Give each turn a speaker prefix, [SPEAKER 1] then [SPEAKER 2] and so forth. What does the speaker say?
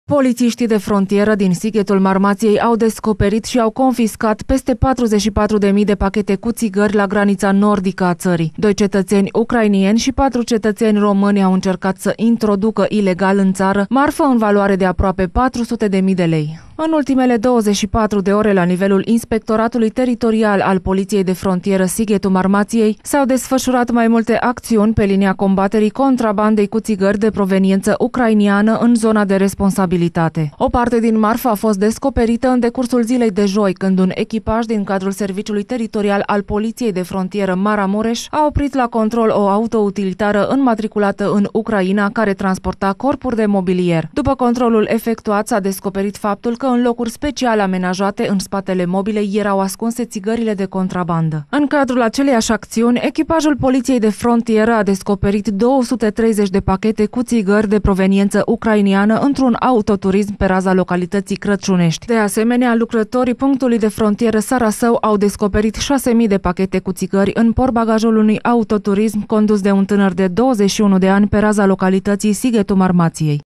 [SPEAKER 1] Polițiștii de frontieră din Sighetul Marmației au descoperit și au confiscat peste 44.000 de pachete cu țigări la granița nordică a țării. 2 cetățeni ucrainieni și 4 cetățeni români au încercat să introducă ilegal în țară marfă în valoare de aproape 400.000 de lei. În ultimele 24 de ore, la nivelul Inspectoratului Teritorial al Poliției de Frontieră Sighetul Marmației, s-au desfășurat mai multe acțiuni pe linia combaterii contrabandei cu țigări de proveniență ucrainiană în zona de responsabilitate. O parte din marfă a fost descoperită în decursul zilei de joi, când un echipaj din cadrul Serviciului Teritorial al Poliției de Frontieră Maramureș a oprit la control o autoutilitară înmatriculată în Ucraina care transporta corpuri de mobilier. După controlul efectuat, s-a descoperit faptul că în locuri special amenajate în spatele mobilei erau ascunse țigările de contrabandă. În cadrul aceleiași acțiuni, echipajul Poliției de Frontieră a descoperit 230 de pachete cu țigări de proveniență ucrainiană într-un autoturism pe raza localității Crăciunești. De asemenea, lucrătorii punctului de frontieră Sarasău au descoperit 6.000 de pachete cu țigări în portbagajul unui autoturism condus de un tânăr de 21 de ani pe raza localității Sighetul Marmației.